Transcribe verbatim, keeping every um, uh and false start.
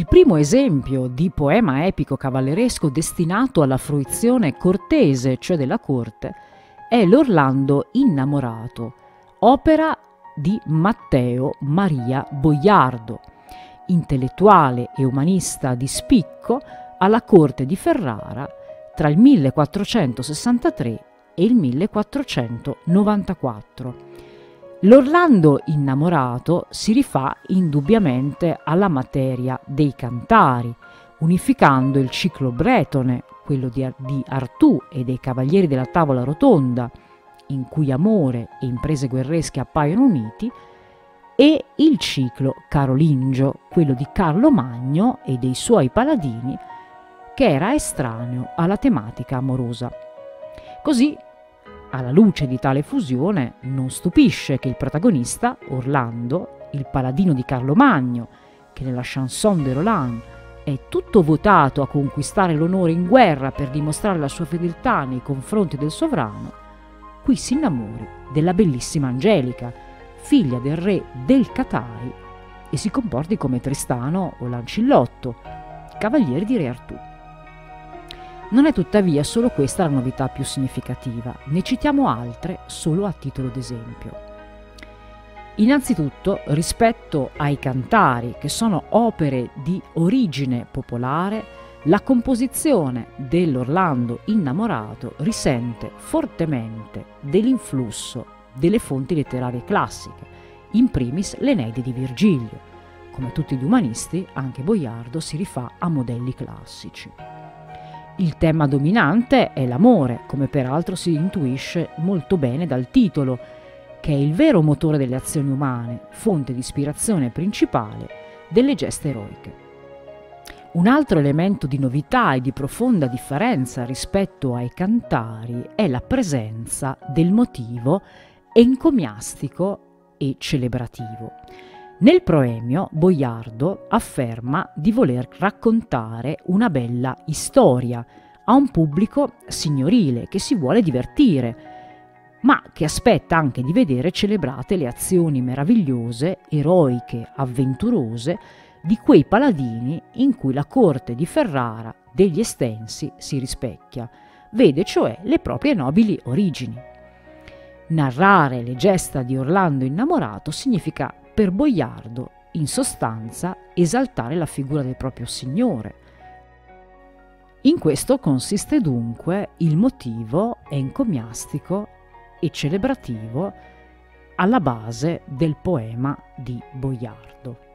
Il primo esempio di poema epico cavalleresco destinato alla fruizione cortese, cioè della corte, è l'Orlando innamorato, opera di Matteo Maria Boiardo, intellettuale e umanista di spicco alla corte di Ferrara tra il millequattrocentosessantatré e il millequattrocentonovantaquattro. L'Orlando innamorato si rifà indubbiamente alla materia dei cantari, unificando il ciclo bretone, quello di, di Artù e dei Cavalieri della Tavola Rotonda, in cui amore e imprese guerresche appaiono uniti, e il ciclo carolingio, quello di Carlo Magno e dei suoi paladini, che era estraneo alla tematica amorosa. Così, alla luce di tale fusione, non stupisce che il protagonista, Orlando, il paladino di Carlo Magno, che nella Chanson de Roland è tutto votato a conquistare l'onore in guerra per dimostrare la sua fedeltà nei confronti del sovrano, qui si innamori della bellissima Angelica, figlia del re del Catai, e si comporti come Tristano o Lancillotto, cavalieri di re Artù. Non è tuttavia solo questa la novità più significativa, ne citiamo altre solo a titolo d'esempio. Innanzitutto, rispetto ai cantari, che sono opere di origine popolare, la composizione dell'Orlando innamorato risente fortemente dell'influsso delle fonti letterarie classiche, in primis l'Eneide di Virgilio. Come tutti gli umanisti, anche Boiardo si rifà a modelli classici. Il tema dominante è l'amore, come peraltro si intuisce molto bene dal titolo, che è il vero motore delle azioni umane, fonte di ispirazione principale delle gesta eroiche. Un altro elemento di novità e di profonda differenza rispetto ai cantari è la presenza del motivo encomiastico e celebrativo. Nel proemio Boiardo afferma di voler raccontare una bella storia a un pubblico signorile che si vuole divertire, ma che aspetta anche di vedere celebrate le azioni meravigliose, eroiche, avventurose di quei paladini in cui la corte di Ferrara degli Estensi si rispecchia, vede cioè le proprie nobili origini. Narrare le gesta di Orlando innamorato significa per Boiardo, in sostanza, esaltare la figura del proprio signore. In questo consiste dunque il motivo encomiastico e celebrativo alla base del poema di Boiardo.